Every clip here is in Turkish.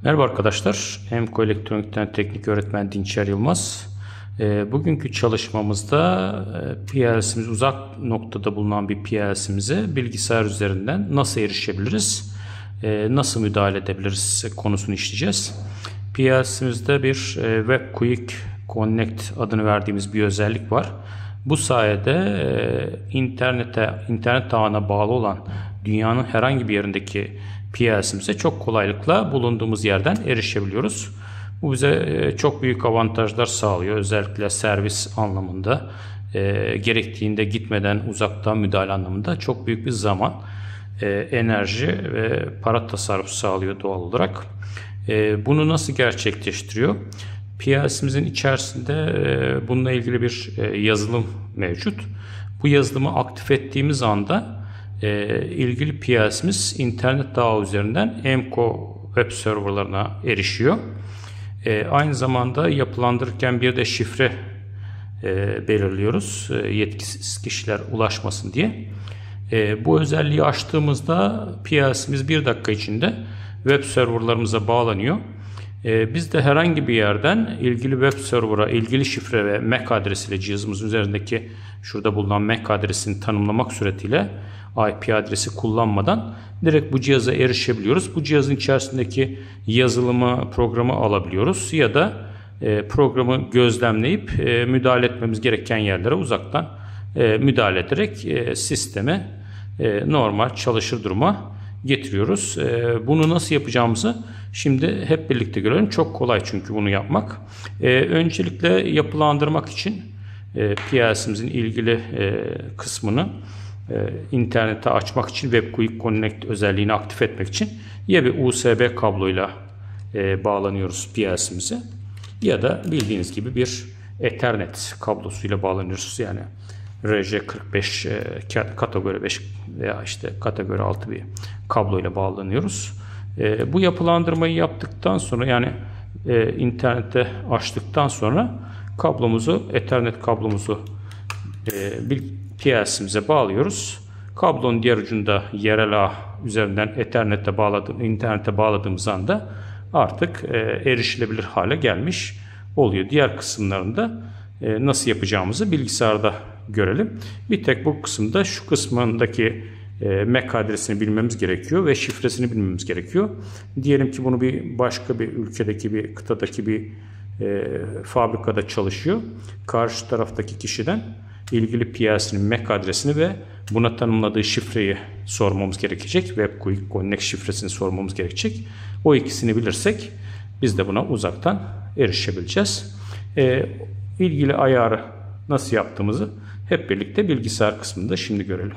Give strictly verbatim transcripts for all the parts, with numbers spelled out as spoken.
Merhaba arkadaşlar, Emco Elektronik'ten teknik öğretmen Dinçer Yılmaz. E, bugünkü çalışmamızda e, P L C'miz uzak noktada bulunan bir P L C'mize bilgisayar üzerinden nasıl erişebiliriz, e, nasıl müdahale edebiliriz konusunu işleyeceğiz. P L C'mizde bir e, Web Quick Connect adını verdiğimiz bir özellik var. Bu sayede e, internete, internet ağına bağlı olan dünyanın herhangi bir yerindeki P L C'mize çok kolaylıkla bulunduğumuz yerden erişebiliyoruz. Bu bize çok büyük avantajlar sağlıyor. Özellikle servis anlamında, e, gerektiğinde gitmeden uzaktan müdahale anlamında çok büyük bir zaman, e, enerji ve para tasarrufu sağlıyor doğal olarak. E, bunu nasıl gerçekleştiriyor? P L C'mizin içerisinde e, bununla ilgili bir e, yazılım mevcut. Bu yazılımı aktif ettiğimiz anda E, ilgili P L C'miz internet ağı üzerinden Emco web serverlarına erişiyor. E, aynı zamanda yapılandırırken bir de şifre e, belirliyoruz. E, yetkisiz kişiler ulaşmasın diye. E, bu özelliği açtığımızda P L C'miz bir dakika içinde web serverlarımıza bağlanıyor. E, biz de herhangi bir yerden ilgili web server'a ilgili şifre ve M A C adresiyle cihazımızın üzerindeki şurada bulunan M A C adresini tanımlamak suretiyle I P adresi kullanmadan direkt bu cihaza erişebiliyoruz. Bu cihazın içerisindeki yazılımı, programı alabiliyoruz ya da e, programı gözlemleyip e, müdahale etmemiz gereken yerlere uzaktan e, müdahale ederek e, sistemi e, normal çalışır duruma getiriyoruz. E, bunu nasıl yapacağımızı şimdi hep birlikte görelim. Çok kolay çünkü bunu yapmak. E, öncelikle yapılandırmak için e, P L C'imizin ilgili e, kısmını internete açmak için Web Quick Connect özelliğini aktif etmek için ya bir U S B kabloyla e, bağlanıyoruz P L C'imize ya da bildiğiniz gibi bir Ethernet kablosuyla bağlanıyoruz. Yani R J kırk beş e, kategori beş veya işte kategori altı bir kabloyla bağlanıyoruz. E, bu yapılandırmayı yaptıktan sonra yani e, internete açtıktan sonra kablomuzu Ethernet kablomuzu e, bir P L C'imize bağlıyoruz. Kablonun diğer ucunda yerel ağ üzerinden Ethernet'e bağladığım, internete bağladığımız anda artık e, erişilebilir hale gelmiş oluyor. Diğer kısımlarında e, nasıl yapacağımızı bilgisayarda görelim. Bir tek bu kısımda şu kısmındaki e, M A C adresini bilmemiz gerekiyor ve şifresini bilmemiz gerekiyor. Diyelim ki bunu bir başka bir ülkedeki bir kıtadaki bir e, fabrikada çalışıyor. Karşı taraftaki kişiden ilgili P L C'nin M A C adresini ve buna tanımladığı şifreyi sormamız gerekecek. Web Quick Connect şifresini sormamız gerekecek. O ikisini bilirsek biz de buna uzaktan erişebileceğiz. E, ilgili ayarı nasıl yaptığımızı hep birlikte bilgisayar kısmında şimdi görelim.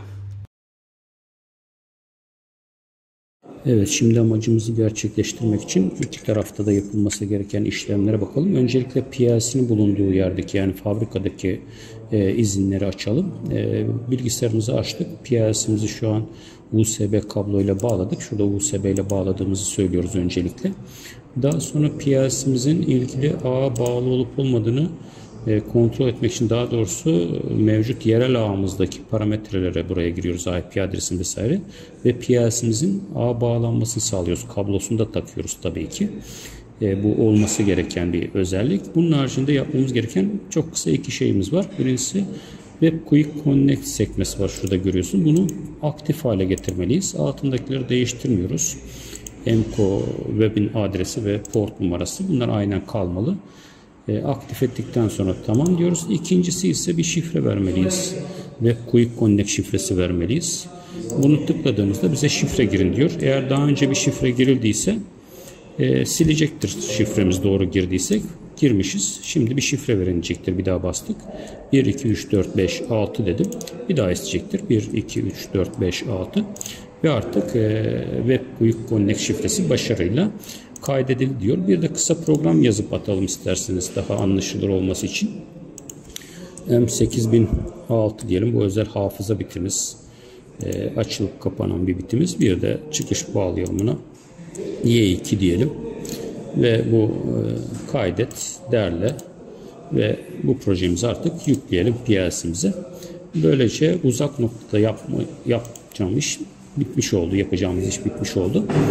Evet, şimdi amacımızı gerçekleştirmek için iki tarafta da yapılması gereken işlemlere bakalım. Öncelikle P L C'nin bulunduğu yerdeki yani fabrikadaki e, izinleri açalım. E, bilgisayarımızı açtık. P L C'mizi şu an U S B kabloyla bağladık. Şurada U S B ile bağladığımızı söylüyoruz öncelikle. Daha sonra P L C'mizin ilgili ağa bağlı olup olmadığını kontrol etmek için, daha doğrusu mevcut yerel ağımızdaki parametrelere buraya giriyoruz. I P adresini vesaire ve P L C'imizin ağ bağlanmasını sağlıyoruz. Kablosunu da takıyoruz tabii ki. E, bu olması gereken bir özellik. Bunun haricinde yapmamız gereken çok kısa iki şeyimiz var. Birincisi Web Quick Connect sekmesi var. Şurada görüyorsun. Bunu aktif hale getirmeliyiz. Altındakileri değiştirmiyoruz. Emco Web'in adresi ve port numarası bunlar aynen kalmalı. E, aktif ettikten sonra tamam diyoruz. İkincisi ise bir şifre vermeliyiz. Web Quick Connect şifresi vermeliyiz. Bunu tıkladığımızda bize şifre girin diyor. Eğer daha önce bir şifre girildiyse e, silecektir şifremiz doğru girdiysek. Girmişiz. Şimdi bir şifre verilecektir. Bir daha bastık. bir, iki, üç, dört, beş, altı dedim. Bir daha isteyecektir. bir, iki, üç, dört, beş, altı ve artık e, Web Quick Connect şifresi başarıyla kaydedildi diyor. Bir de kısa program yazıp atalım isterseniz daha anlaşılır olması için. M sekiz bin altı diyelim. Bu özel hafıza bitimiz. E, açılıp kapanan bir bitimiz. Bir de çıkış bağlayalım buna. Y iki diyelim. Ve bu e, kaydet, derle ve bu projemizi artık yükleyelim P L C'imize. Böylece uzak noktada yapma, yapacağım iş bitmiş oldu. Yapacağımız iş bitmiş oldu.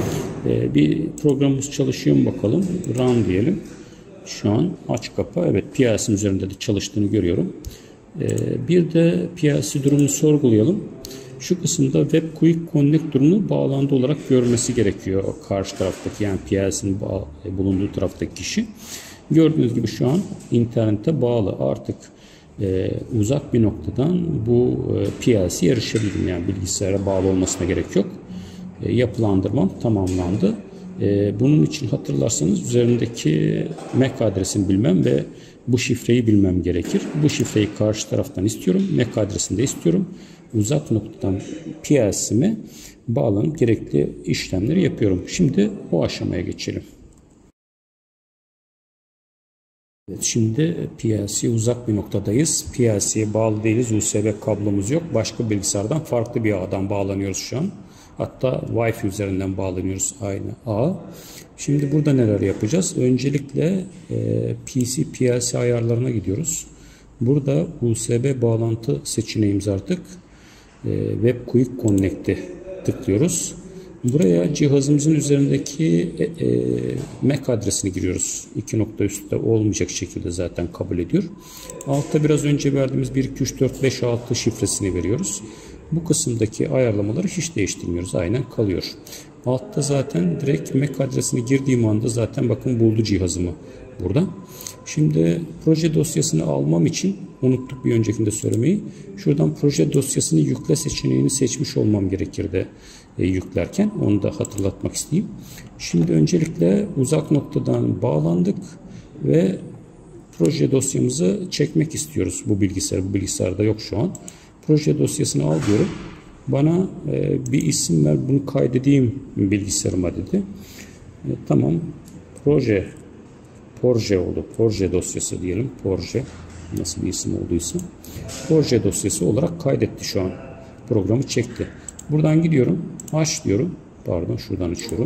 E, bir programımız çalışıyor mu bakalım. Run diyelim. Şu an aç kapa. Evet, P L C'nin üzerinde de çalıştığını görüyorum. E, bir de P L C durumunu sorgulayalım. Şu kısımda Web Quick Connect durumunu bağlandı olarak görmesi gerekiyor. Karşı taraftaki, yani P L C'nin bulunduğu taraftaki kişi. Gördüğünüz gibi şu an internete bağlı. Artık e, uzak bir noktadan bu e, P L C'ye erişebilirim. Yani bilgisayara bağlı olmasına gerek yok. E, yapılandırmam tamamlandı. E, bunun için hatırlarsanız üzerindeki M A C adresini bilmem ve bu şifreyi bilmem gerekir. Bu şifreyi karşı taraftan istiyorum. M A C adresini de istiyorum. Uzak noktadan P L C'ime bağlanıp gerekli işlemleri yapıyorum. Şimdi o aşamaya geçelim. Evet, şimdi P L C uzak bir noktadayız. P L C'ye bağlı değiliz. U S B kablomuz yok. Başka bilgisayardan farklı bir ağdan bağlanıyoruz şu an. Hatta Wi-Fi üzerinden bağlanıyoruz aynı ağ. Şimdi burada neler yapacağız? Öncelikle e, P C P L C ayarlarına gidiyoruz. Burada U S B bağlantı seçeneğimiz artık e, Web Quick Connect'i tıklıyoruz. Buraya cihazımızın üzerindeki e, e, M A C adresini giriyoruz. İki nokta üstte olmayacak şekilde zaten kabul ediyor. Altta biraz önce verdiğimiz bir iki üç dört beş altı şifresini veriyoruz. Bu kısımdaki ayarlamaları hiç değiştirmiyoruz. Aynen kalıyor. Altta zaten direkt M A C adresini girdiğim anda zaten bakın buldu cihazımı burada. Şimdi proje dosyasını almam için unuttuk bir öncekinde söylemeyi. Şuradan proje dosyasını yükle seçeneğini seçmiş olmam gerekirdi e, yüklerken. Onu da hatırlatmak isteyeyim. Şimdi öncelikle uzak noktadan bağlandık ve proje dosyamızı çekmek istiyoruz bu bilgisayar. Bu bilgisayarda yok şu an. Proje dosyasını al diyorum. Bana e, bir isim ver, bunu kaydedeyim bilgisayarıma dedi. E, tamam. Proje Proje oldu. Proje dosyası diyelim. Proje. Nasıl bir isim olduysa. Proje dosyası olarak kaydetti şu an. Programı çekti. Buradan gidiyorum. Aç diyorum. Pardon, şuradan açıyorum.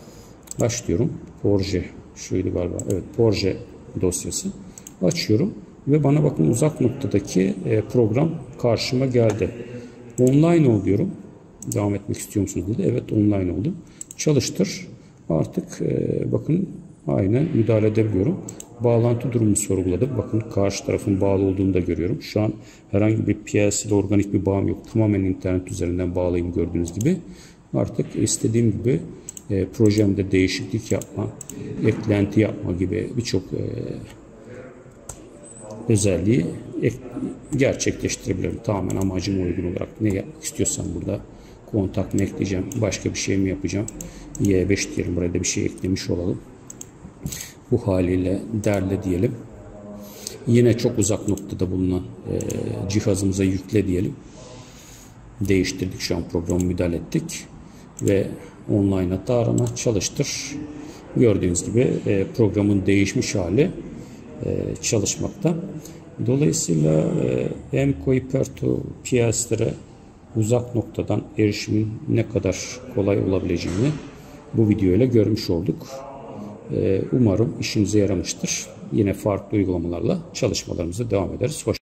Aç diyorum. Proje. Şuydu galiba. Evet. Proje dosyası. Açıyorum. Ve bana bakın uzak noktadaki program karşıma geldi. Online ol diyorum. Devam etmek istiyor musunuz dedi. Evet, online oldu. Çalıştır. Artık bakın aynen müdahale edebiliyorum. Bağlantı durumunu sorguladım. Bakın karşı tarafın bağlı olduğunu da görüyorum. Şu an herhangi bir P L C ile organik bir bağım yok. Tamamen internet üzerinden bağlıyım gördüğünüz gibi. Artık istediğim gibi e, projemde değişiklik yapma, eklenti yapma gibi birçok e, özelliği gerçekleştirebilirim. Tamamen amacıma uygun olarak ne yapmak istiyorsam burada kontak mı ekleyeceğim, başka bir şey mi yapacağım? Y beş diyelim, buraya da bir şey eklemiş olalım. Bu haliyle derle diyelim. Yine çok uzak noktada bulunan e, cihazımıza yükle diyelim. Değiştirdik, şu an programı müdahale ettik. Ve online hata arama, çalıştır. Gördüğünüz gibi e, programın değişmiş hali e, çalışmakta. Dolayısıyla e, Emco Hyper-to P L C'lere uzak noktadan erişimin ne kadar kolay olabileceğini bu videoyla görmüş olduk. Umarım işinize yaramıştır. Yine farklı uygulamalarla çalışmalarımıza devam ederiz. Hoş